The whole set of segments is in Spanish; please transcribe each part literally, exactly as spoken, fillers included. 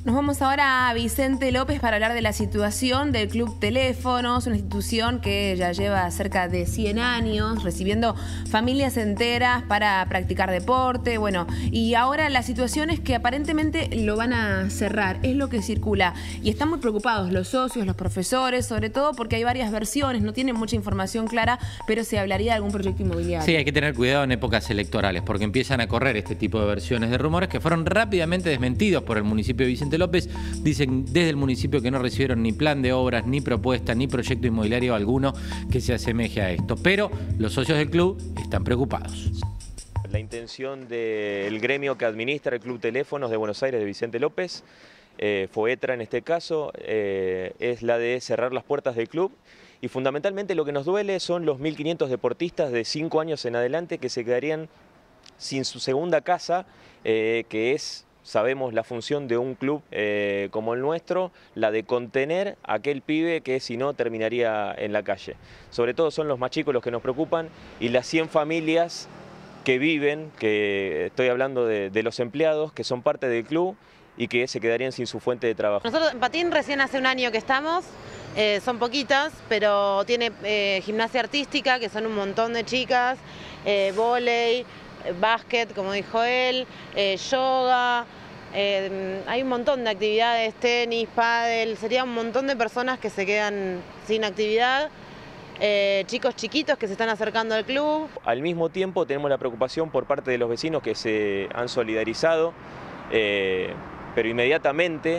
Nos vamos ahora a Vicente López para hablar de la situación del Club Teléfonos, una institución que ya lleva cerca de cien años recibiendo familias enteras para practicar deporte. Bueno, y ahora la situación es que aparentemente lo van a cerrar, es lo que circula. Y están muy preocupados los socios, los profesores, sobre todo porque hay varias versiones, no tienen mucha información clara, pero se hablaría de algún proyecto inmobiliario. Sí, hay que tener cuidado en épocas electorales porque empiezan a correr este tipo de versiones de rumores que fueron rápidamente desmentidos por el municipio de Vicente López. Dicen desde el municipio que no recibieron ni plan de obras, ni propuesta, ni proyecto inmobiliario alguno que se asemeje a esto. Pero los socios del club están preocupados. La intención del gremio que administra el Club Teléfonos de Buenos Aires de Vicente López, eh, FOETRA en este caso, eh, es la de cerrar las puertas del club. Y fundamentalmente lo que nos duele son los mil quinientos deportistas de cinco años en adelante que se quedarían sin su segunda casa, eh, que es... Sabemos la función de un club eh, como el nuestro, la de contener a aquel pibe que si no terminaría en la calle. Sobre todo son los más chicos los que nos preocupan y las cien familias que viven, que estoy hablando de, de los empleados, que son parte del club y que se quedarían sin su fuente de trabajo. Nosotros en patín recién hace un año que estamos, eh, son poquitas, pero tiene eh, gimnasia artística, que son un montón de chicas, eh, vóley, básquet, como dijo él, eh, yoga, eh, hay un montón de actividades, tenis, pádel, sería un montón de personas que se quedan sin actividad, eh, chicos chiquitos que se están acercando al club. Al mismo tiempo tenemos la preocupación por parte de los vecinos que se han solidarizado, eh, pero inmediatamente,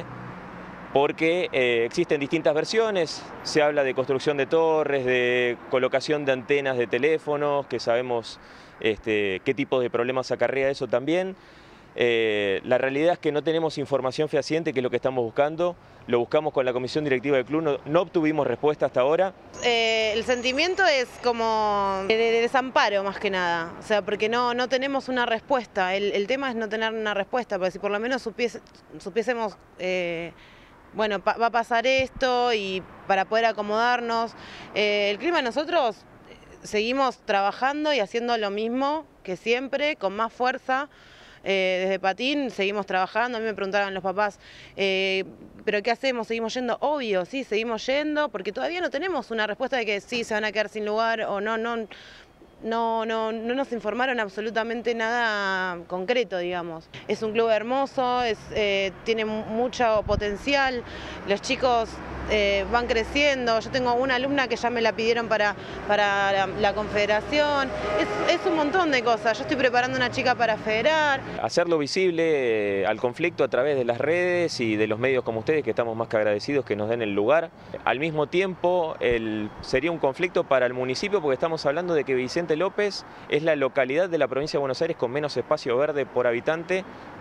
porque eh, existen distintas versiones, se habla de construcción de torres, de colocación de antenas de teléfonos, que sabemos este, qué tipo de problemas acarrea eso también. Eh, la realidad es que no tenemos información fehaciente, que es lo que estamos buscando, lo buscamos con la comisión directiva del club, no, no obtuvimos respuesta hasta ahora. Eh, el sentimiento es como de, de desamparo más que nada, o sea, porque no, no tenemos una respuesta, el, el tema es no tener una respuesta, porque si por lo menos supiese, supiésemos... Eh, bueno, pa va a pasar esto y para poder acomodarnos. Eh, el clima nosotros seguimos trabajando y haciendo lo mismo que siempre, con más fuerza. Eh, desde patín seguimos trabajando, a mí me preguntaban los papás, eh, ¿pero qué hacemos? ¿Seguimos yendo? Obvio, sí, seguimos yendo, porque todavía no tenemos una respuesta de que sí, se van a quedar sin lugar o no, no. No, no, no nos informaron absolutamente nada concreto, digamos. Es un club hermoso, es, eh, tiene mucho potencial, los chicos eh, van creciendo, yo tengo una alumna que ya me la pidieron para, para la, la confederación, es, es un montón de cosas, yo estoy preparando una chica para federar. Hacerlo visible eh, al conflicto a través de las redes y de los medios como ustedes, que estamos más que agradecidos que nos den el lugar. Al mismo tiempo, el, sería un conflicto para el municipio porque estamos hablando de que Vicente López es la localidad de la provincia de Buenos Aires con menos espacio verde por habitante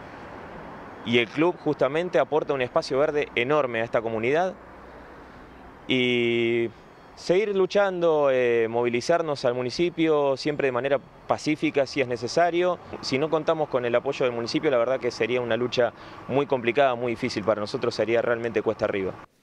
y el club justamente aporta un espacio verde enorme a esta comunidad y seguir luchando, eh, movilizarnos al municipio siempre de manera pacífica si es necesario. Si no contamos con el apoyo del municipio, la verdad que sería una lucha muy complicada, muy difícil para nosotros, sería realmente cuesta arriba.